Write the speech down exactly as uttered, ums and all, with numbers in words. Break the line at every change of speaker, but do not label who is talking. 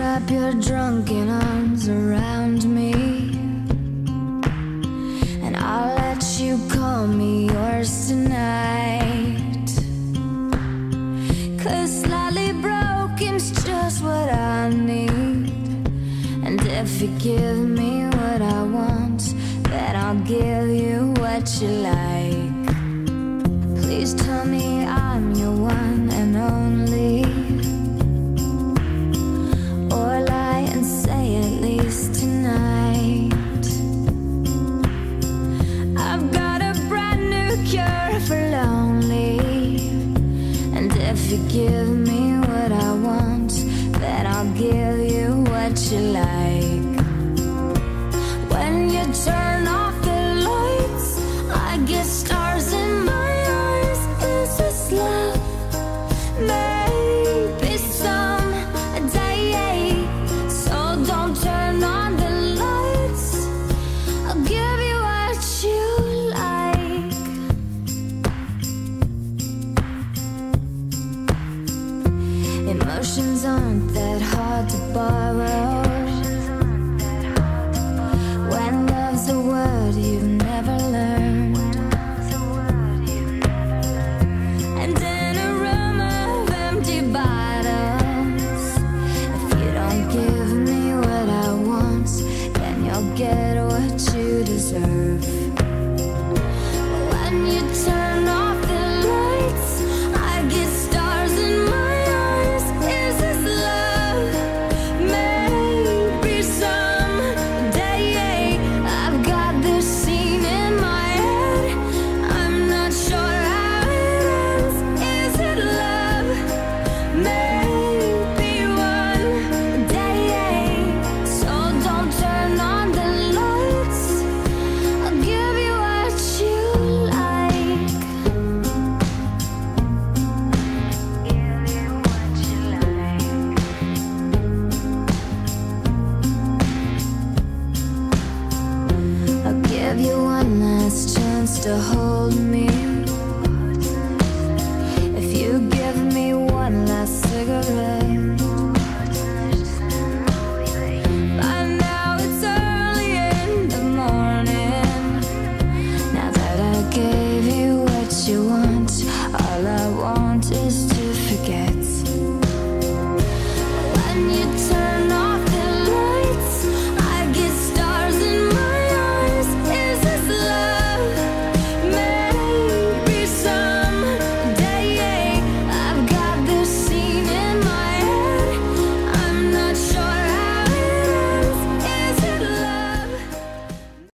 wrap your drunken arms around me, and I'll let you call me yours tonight. 'Cause slightly broken's just what I need, and if you give me what I want, then I'll give you what you like. Please tell me I'm your one and only, or lie and say at least tonight. I've got a brand new cure for lonely, and if you give me what I want, then I'll give you what you like. When you turn off the lights, I get stars in my eyes. Is this love? Maybe someday. So don't turn on the lights, I'll give you what you like. Emotions aren't that hard to borrow, when love's a word you've never learned. And in a room of empty bottles, if you don't give me what I want, then you'll get what you deserve. When you turn off the lights, I get stars in my eyes. Is this love? Maybe someday. I've got this scene in my head, I'm not sure how it ends. Is it love? Maybe one day. So don't turn on the lights, I'll give you what you like. Give you what you like. I'll give you one last chance to hold me,